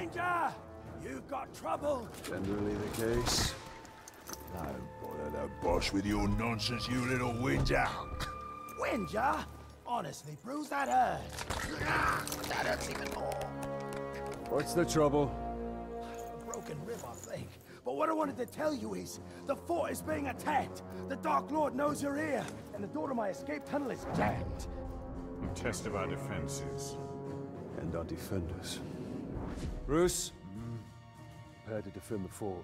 Winger! You've got trouble! Generally the case. Don't bother the boss with your nonsense, you little whinger. Winger? Honestly, Brûz, that hurts. That hurts even more. What's the trouble? Broken rib, I think. But what I wanted to tell you is, the fort is being attacked. The Dark Lord knows you're here, and the door to my escape tunnel is jammed. A test of our defenses. And our defenders. Brûz, prepare to defend the fort.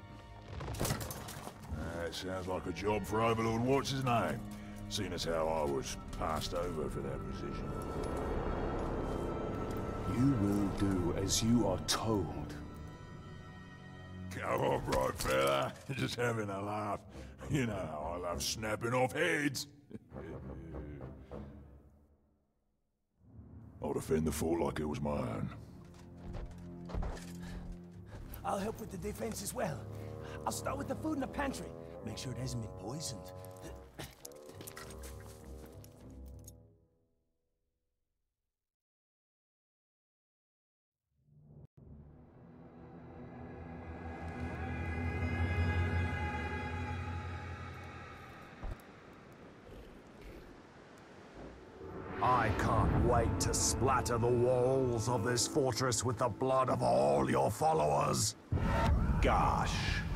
That sounds like a job for Overlord What's-His-Name, seeing as how I was passed over for that position. You will do as you are told. Come on, right fella. Just having a laugh. You know how I love snapping off heads. I'll defend the fort like it was my own. I'll help with the defense as well. I'll start with the food in the pantry. Make sure it hasn't been poisoned. I can't wait to splatter the walls of this fortress with the blood of all your followers. Gosh.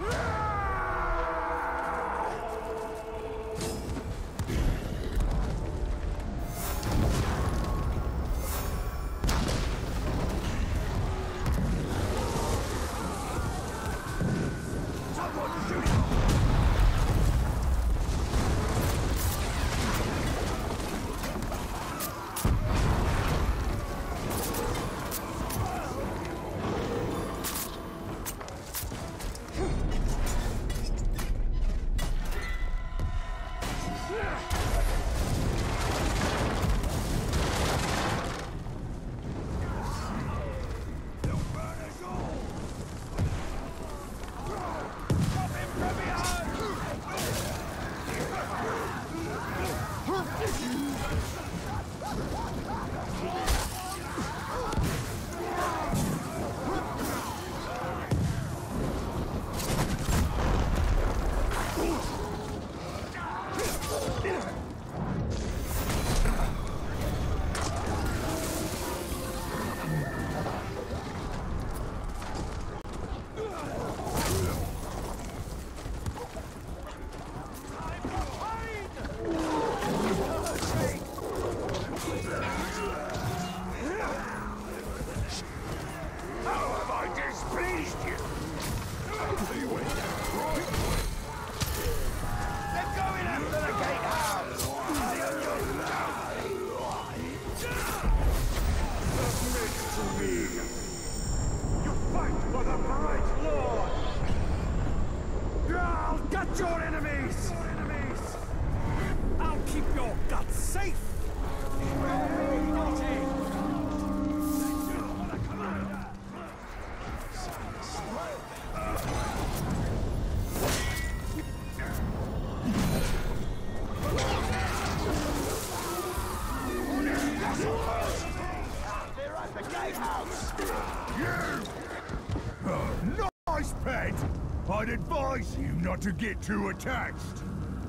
Nice pet! I'd advise you not to get too attached.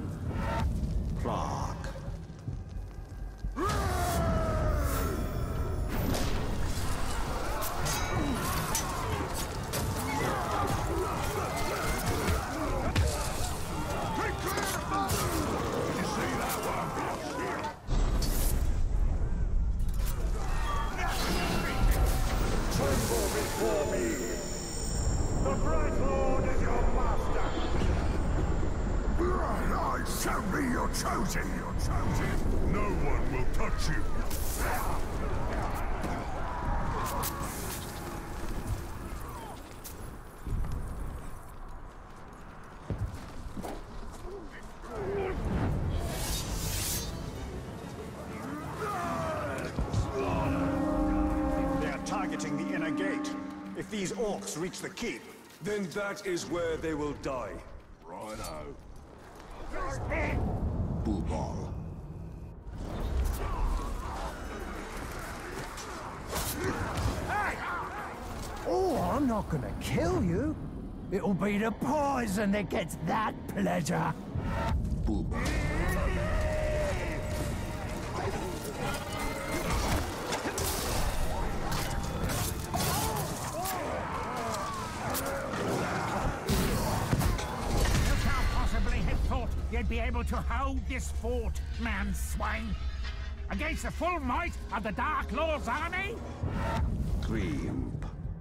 Clark. Show me you're chosen! You're chosen! No one will touch you! They are targeting the inner gate. If these orcs reach the keep, Then that is where they will die. Righto. Boo-ball. Oh, I'm not not gonna kill you. It'll be the poison that gets that pleasure. You'd be able to hold this fort, man swine, against the full might of the Dark Lord's army? Dream.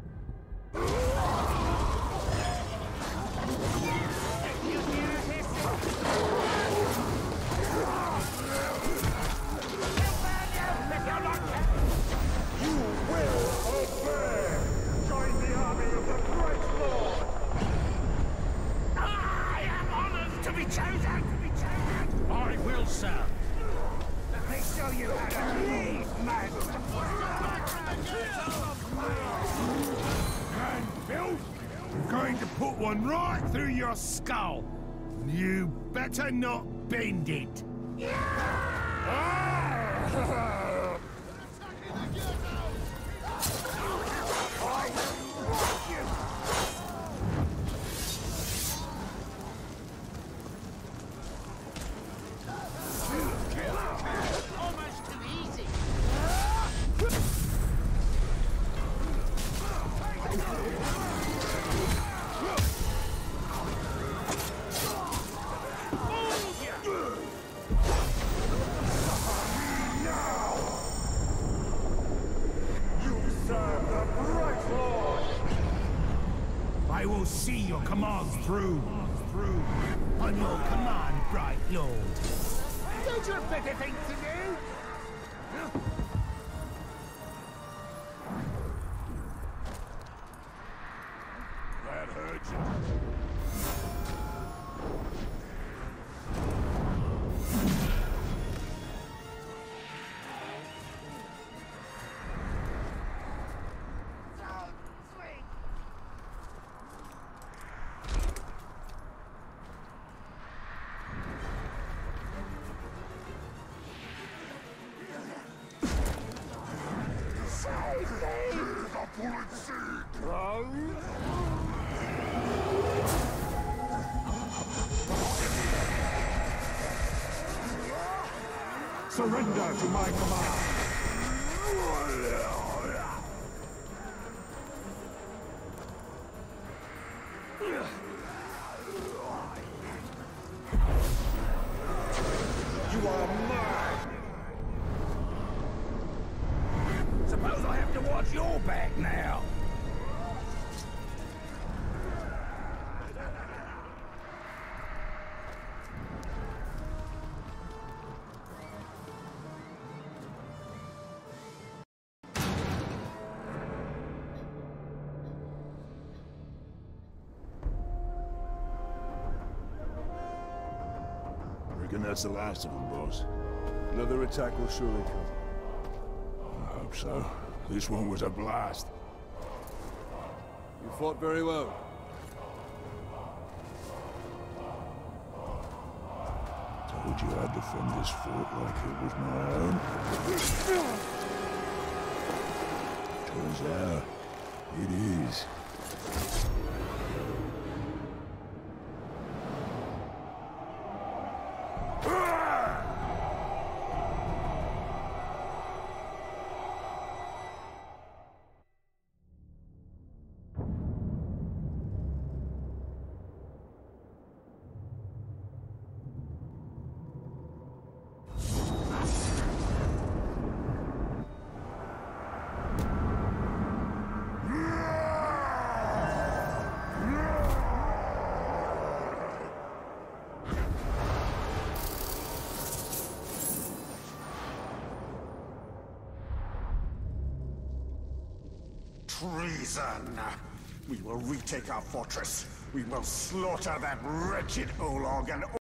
You will obey! Join the army of the Great Lord! I am honored to be chosen! I will, sir. Let me show you how to lead, man! And Bill, I'm going to put one right through your skull. You better not bend it. I will see your commands through. On your command, Bright Lord. Don't you have better things to do? That hurt you. Surrender to my command. You are mine. Suppose I have to watch your back now. Reckon that's the last of them, boss. Another attack will surely come. I hope so. This one was a blast. You fought very well. Told you I'd defend this fort like it was my own. Turns out, it is. Treason! We will retake our fortress. We will slaughter that wretched Olog and